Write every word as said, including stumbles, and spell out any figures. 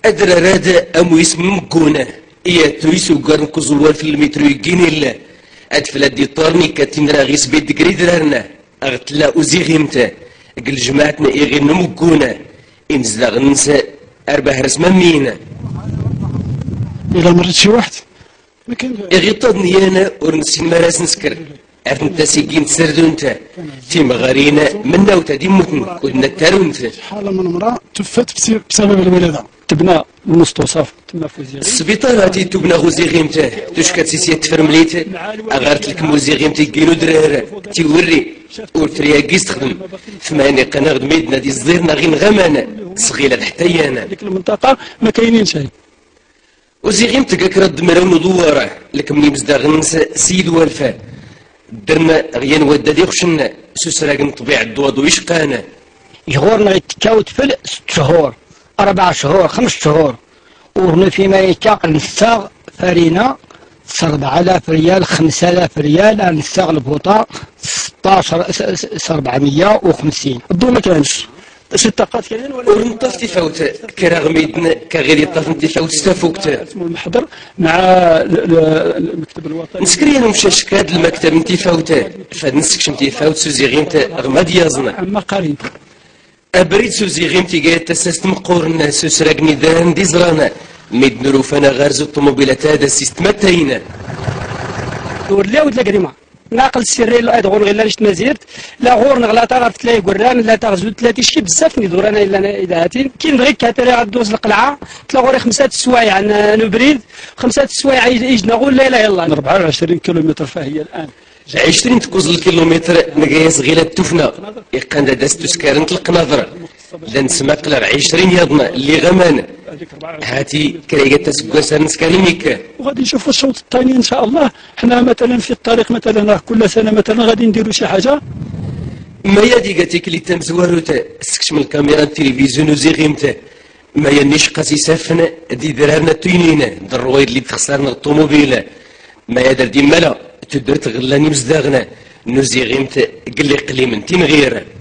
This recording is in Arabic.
أدرى راد أمو اسم مكونة إيا تويسو قرن كوزوال في المترو يجيني الله أدفل أدي طارني كاتين راغيس بيد قريد رارنا أغتلا أزيغيمتا قل جماعتنا إيغي نمكونة إنزلاغ ننسى أربع رسمة مينا إلا مرت شي واحد إيغي طادني أنا ورنسين مراس نسكر عرفت انت سيكين تسردو انت في مغارينا منا وتادي موتن ودنا تارونت حالة من امرأة توفت بسبب الولادة تبنى المستوصف تما فوزيغيم السبيطار هاتي تبنى غوزيغيمته تشكات سيسيات تفرمليت أغارت لك موزيغيمتي كيلو درارة تيوري ورترياكي استخدم ثمانية قناة غدميدنا دي صغيرنا غير غمانا صغيرة حتى أنا ديك المنطقة ما كاينين شيء وزيغيمتك أكرد مراون دوارة لك مني مزداغنس سيد والفا درنا غيان ودادي خشنا سوسراقن طبيعة الدواد ويشقانا يغورنا يتكاوت في ست شهور أربع شهور خمس شهور ورنا فيما يتاق نستاغ فرينا أربعة آلاف ريال خمسة آلاف ريال نستاغ البوطة ستاشر أربعمية وخمسين الضو ما كانش ستاقات كاينين ولا ورنطاف تفاوت كراغميدنا كغير يطاف تفاوت ستافوكت اسمه المحضر مع المكتب الوطني نسكري انا مشى شكاد المكتب نتي فاوت فهاد نسكشم تيفاوت سوزي غيمتا غماد يازنا اما قريب ابريد سوزي غيمتي قايت تساست مقورنا سوسراقني دان دي زرانا ميد نروفانا غارزو الطوموبيلات هذا سيستماتينا ولاو تلا كريمه ناقل السري لا ادغون غير لاش نزيرت لا غور نغلاطا غير تلاي قران لا تغزو تلاتي شي بزاف ندور انا الا اذا هاتين كاين غير كاتري غدوز القلعه تلا غوري خمسه السوايع عن نبريد خمسه السوايع يجنا غول لا لا يلا أربعة وعشرين كيلومتر فهي الان عشرين تكوز الكيلومتر نقايس غير التفنا يقان داست سكارن القناضره لا نسمع قلع عشرين يضنا اللي غمان هاتي كريقة تسقوسا نسكاريميك وغادي نشوفوا الشوط الثاني ان شاء الله. حنا مثلا في الطريق مثلا كل سنه مثلا غادي نديروا شي حاجه ما يدي قاتيك اللي تمزواروتا سكش من الكاميرا التلفزيون وزيغيمته ما ينيش قاسي سافنا دي درارنا توينينا الرويد اللي تخسرنا الطوموبيله ما يدر دي مالا تدرت غلاني مزداغنا نوزيغيمته قال لي قلي من تين غيره